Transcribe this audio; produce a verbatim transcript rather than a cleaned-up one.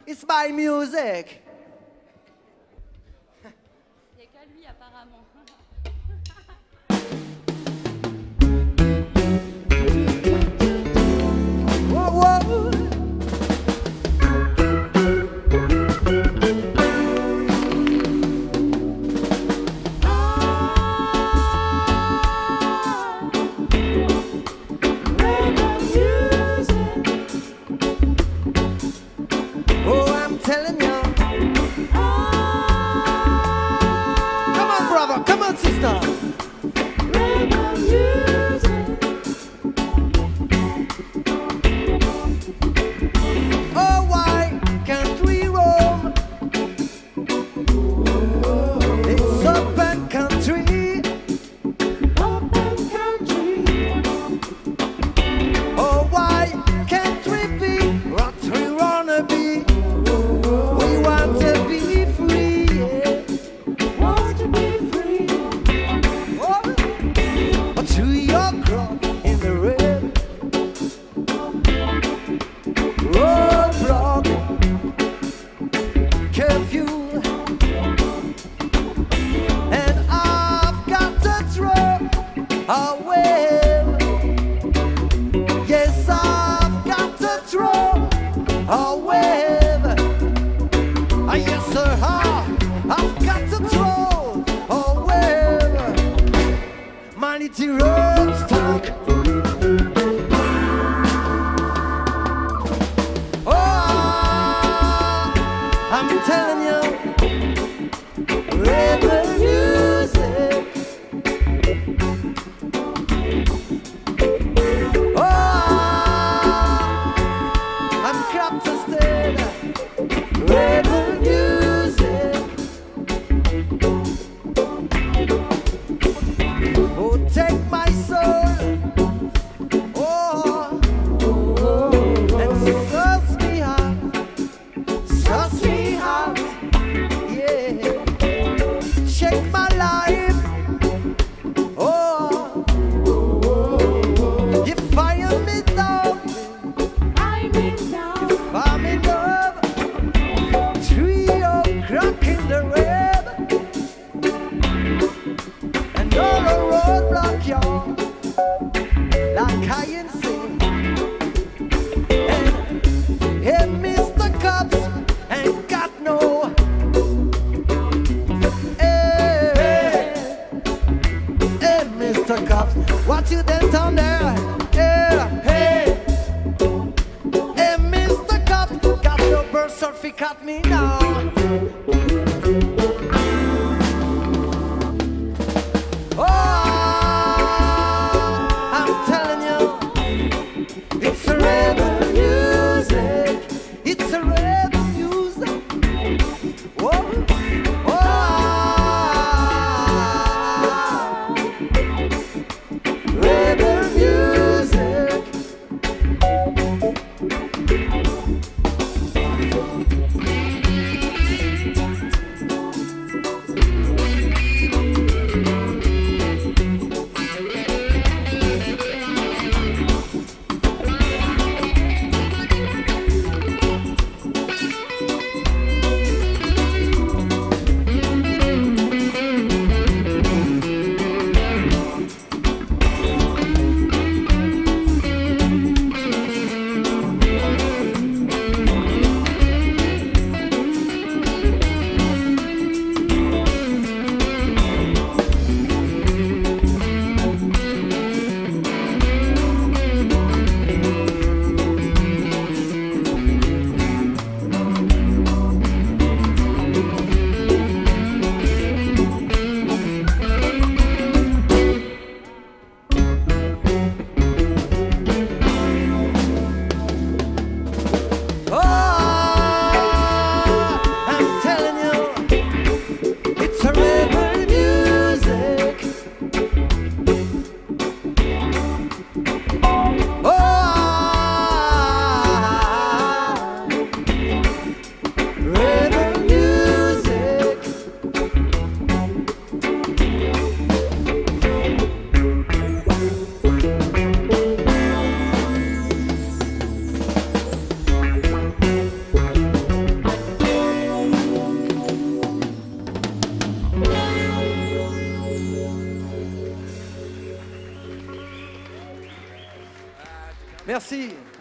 It's my music. Il n'y a qu'à lui apparemment. Whoa, whoa. Telling you. Come on, brother. Come on, sister. Oh, why can't we roam? It's open country. Open country. Oh, why can't we be what we wanna be? Want to be free, yeah. Want to be free. Oh, to your crop in the red roadblock, curfew, and I've got to throw away. Yes, I've got to throw away. Yes, sir, I've got to throw away my little road stock. Oh, I'm telling you, rebel music. Oh, I'm crap to stay. Rebel music. Oh, take my soul. Oh, and suss me out. Suss me out. Yeah. Shake my life. Oh, if I am in love, I'm in love. If I'm in love, crack in the red, and all the roadblock, y'all, like I ain't seen. And hey, Mister Cops ain't got no. Hey, hey, Mister Cops, what you done down there? Hey, hey, hey, Mister Cops, got no birth certificate me now. It's a rebel music. It's a rebel music. Whoa, whoa. Rebel music. Merci.